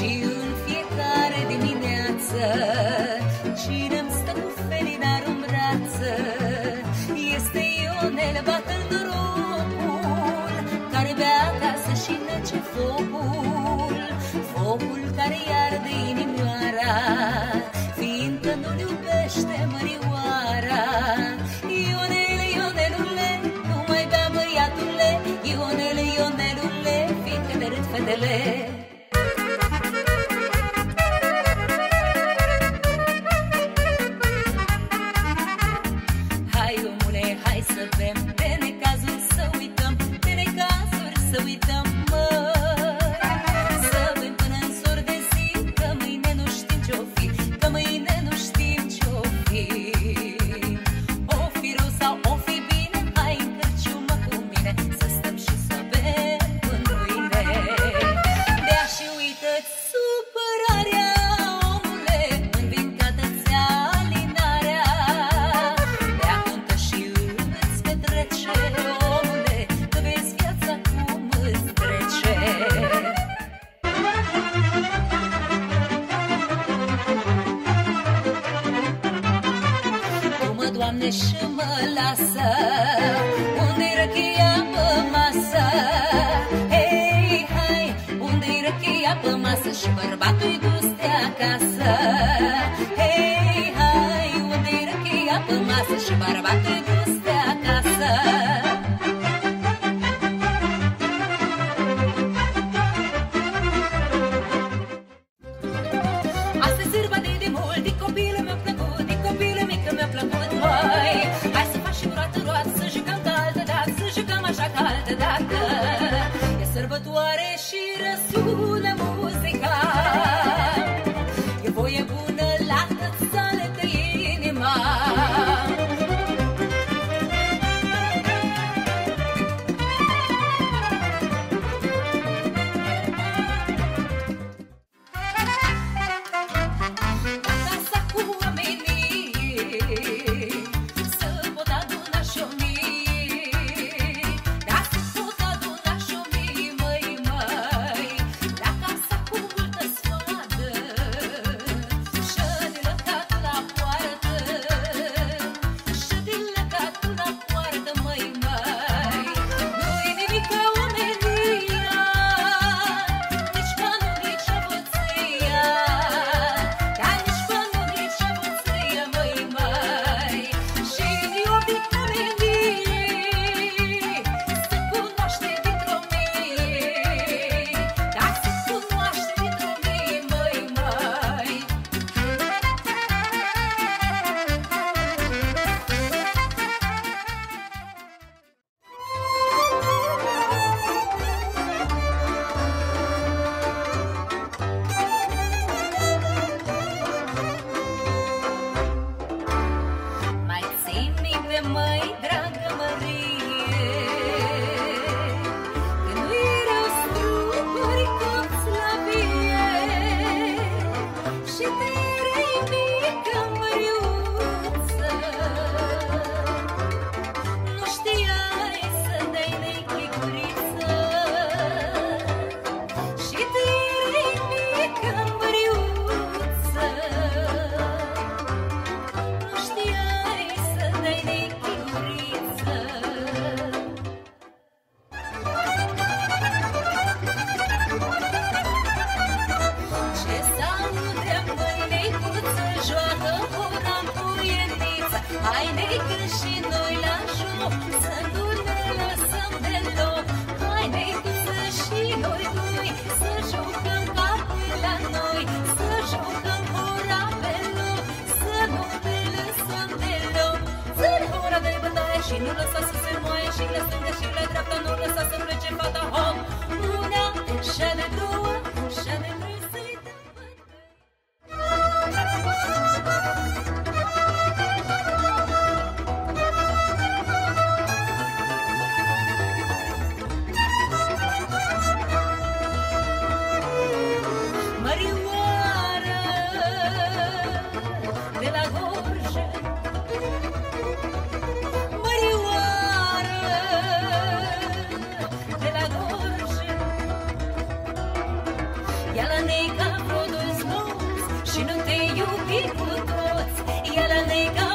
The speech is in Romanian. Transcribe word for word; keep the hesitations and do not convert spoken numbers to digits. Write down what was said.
Și în fiecare dimineață cine-mi stă cu felinaru în brață este Ionel, bată-l norocul, care bea acasă și nece focul, focul care iarde inimioara, fiindcă nu-l iubește mărioara. Ionel, Ionelule, nu mai bea băiatule, Ionel, Ionelule, fiindcă te râd fetele. Hai omule, hai să bem, de necazuri să uităm, de necazuri să uităm, măi. Să bem până în sor de zi, că mâine nu știm ce-o fi, că mâine nu știm ce-o fi. O fi rău sau o fi bine, hai în cărciumă cu mine, să stăm și să bem până mâine. Bea și uită-ți supărarea, omule, învingată-ți alinarea. Bea, cântă și îți petrece, omule, că vezi viața cum îți trece. Tu mă, Doamne, și mă lasă, unde-i răchia pe masă? Hei, hai, unde-i răchia pe masă și bărbatul-i dus de acasă? Hei, hai, unde-i răchia pe masă și bărbatul-i dus de acasă? Astăzi sârba de demult, din copilul mi-a plăcut, din copilul mic mi-a plăcut, măi. Hai să faci și roată-roată, să jucăm ca altă dată, să jucăm așa ca altă dată. E sărbătoare și răsună muzica, e voie bună la tot să le dă inima. Casa cu oamenii să pot aduna și o mii, da, să pot aduna și o mii, măi, măi, la casa cu multă sfoadă și de lăcatul la poartă, și de lăcatul la poartă, măi, măi. Nu-i nimic ca omenia, nici banul, nici avăția, dar nici banul, nici avăția, măi, măi. Și eu din omenii se cunoaște dintr-o mie, dar se cunoaște dintr-o mie, măi, măi. Mai țin minte, măi, dragă Mărie, că nu erau struguri copți la vie și te erai mică, măriuță. Nu știai să dai nechicuriță și te erai mică, măriuță. Nu știai să dai nechicuriță. Ce s-aude, măi, neicuță, joacă hora în puieniță. Hai, neică, și noi la joc, să nu ne lăsăm deloc. Hai, neicuță, și noi doi, să jucăm capul la noi, să jucăm hora pe loc, să nu ne lăsăm deloc. Țări hora de bătaie și nu lăsa să se moaie, și la stânga și la dreapta nu lăsa să plece fata. Hop, una, și de două, și de trei, să-i dăm bătaie. Mărioară de la Gorje, Mărioară de la Gorje, ia la neica de-a